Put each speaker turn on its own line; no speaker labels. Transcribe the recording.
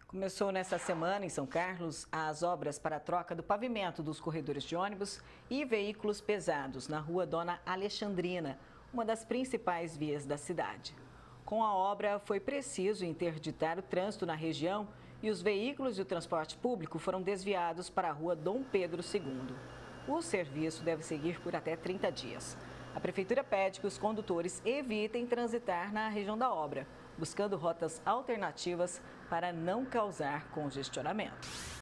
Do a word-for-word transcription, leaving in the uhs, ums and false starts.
Começou nesta semana, em São Carlos, as obras para a troca do pavimento dos corredores de ônibus e veículos pesados na rua Dona Alexandrina, uma das principais vias da cidade. Com a obra, foi preciso interditar o trânsito na região e os veículos e o transporte público foram desviados para a rua Dom Pedro segundo. O serviço deve seguir por até trinta dias. A Prefeitura pede que os condutores evitem transitar na região da obra, buscando rotas alternativas para não causar congestionamento.